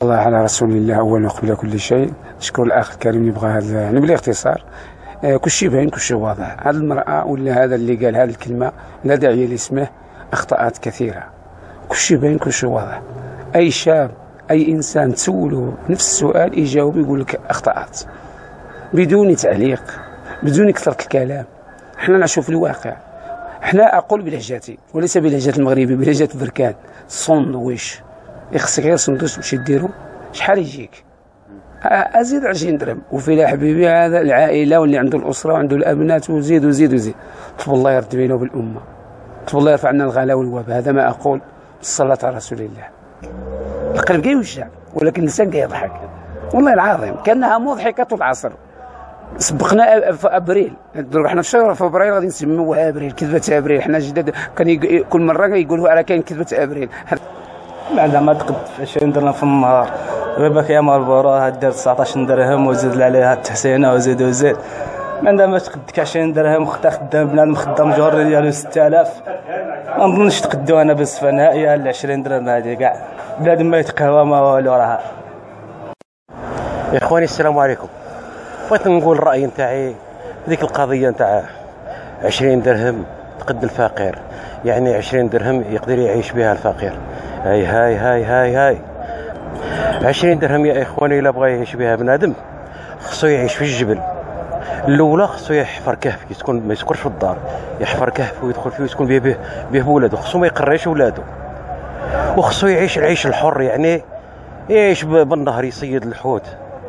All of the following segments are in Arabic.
الله على رسول الله أولا وقبل كل شيء. نشكر الأخ الكريم اللي بغى هذا يعني بالاختصار. كل شيء باين كل شيء واضح. هذه المرأة ولا هذا اللي قال هذه الكلمة لا داعي لاسمه أخطأت كثيرة. كل شيء باين كل شيء واضح. أي شاب أي إنسان تسوله نفس السؤال يجاوب يقول لك أخطأت بدون تعليق بدون كثرة الكلام. احنا نشوف الواقع. احنا أقول بلهجتي وليس بلهجة المغربي بلهجة بركان. سندويش يخصك غير سندويش باش ديرو شحال يجيك؟ أزيد 20 درهم. وفي حبيبي هذا العائلة واللي عنده الأسرة وعنده الأبنات وزيد وزيد وزيد. طب الله يرد بينه وبالأمة. طب الله يرفع عنا الغلاء والوباء. هذا ما أقول بالصلاة على رسول الله. القلب يوجع ولكن اللسان يضحك. والله العظيم كأنها مضحكة العصر. سبقنا في ابريل، احنا في شهر فبراير غادي نسميوها ابريل، كذبه ابريل. حنا جداد كان كل مره يقولوا على كاين كذبه ابريل. بعد ما تقد 20 درهم في النهار باباك يا مالبورا دير 19 درهم وزيد عليها التحسينه وزيد وزيد. عندما تقدك 20 درهم خدها خدام بنادم خدام جهر ديالو 6000 ما نظنش تقدو انا بالصفه نهائيه ال 20 درهم هذه كاع بنادم ما يتقهوى ما والو راها. يا اخواني السلام عليكم. بغيت نقول الراي نتاعي ديك القضيه نتاع 20 درهم تقد الفقير، يعني 20 درهم يقدر يعيش بها الفقير. هاي 20 درهم يا اخواني الا بغى يعيش بها بنادم خصو يعيش في الجبل. الاولى خصو يحفر كهف ما يسكنش في الدار، يحفر كهف ويدخل فيه ويسكن به بولادو. خصو ما يقريش ولادو وخصو يعيش العيش الحر، يعني يعيش بالنهر يصيد الحوت.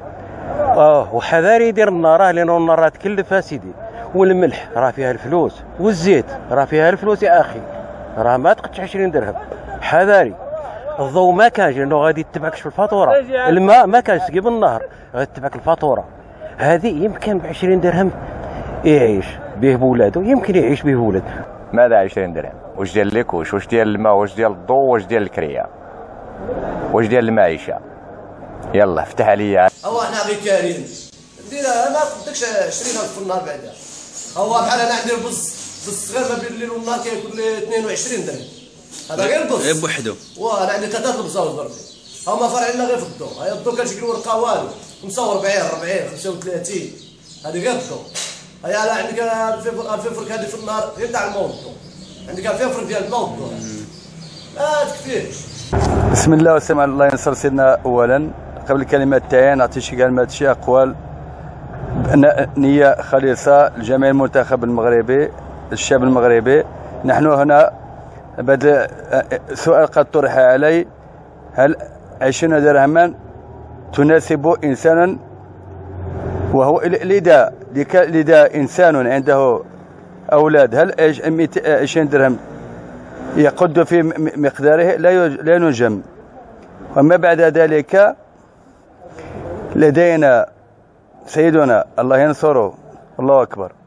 وحذاري يدير النار لانه النار راه تكلف اسيدي. والملح راه فيها الفلوس والزيت راه فيها الفلوس يا اخي، راه ما تقدش 20 درهم. حذاري. الضوء ما كانش لانه غادي يتبعكش في الفاتوره. الماء ما كانش تجيب النهر غادي تتبعك الفاتوره. هذه يمكن ب 20 درهم يعيش به بولاده، يمكن يعيش به بولاده. ماذا 20 درهم؟ واش ديال ليكوش؟ واش ديال الماء؟ واش ديال الضوء؟ واش ديال الكريه؟ واش ديال المعيشه؟ يلا افتح عليا. هو احنا غير كارين نديرها ما قدكش 20000 في النهار بعدا. هو بحال انا عندي البز الصغير ما بين الليل والنهار كيكون لي 22 درهم. هذا غير البز غير بوحدو. وانا عندي 3 البزاوز بربي. هما فرعين لنا غير في الضو. هاي الضو كتجي ورقه والو 45 40 35. هذه غير الضو. هاي انا عندك 2000 فرك هذه في النهار غير تاع الماء والضو. عندك 2000 فرك ديال الماء والضو. ما تكفيش. بسم الله والسلام على الله ينصر سيدنا. اولا قبل الكلمات تاعي نعطي شي كلمات شي اقوال بان نيه خالصه لجميع المنتخب المغربي الشعب المغربي. نحن هنا بعد سؤال قد طرح علي، هل 20 درهما تناسب انسانا وهو لدى انسان عنده اولاد؟ هل 20 درهم يقد في مقداره؟ لا نجم. وما بعد ذلك لدينا سيدنا الله ينصره. الله أكبر.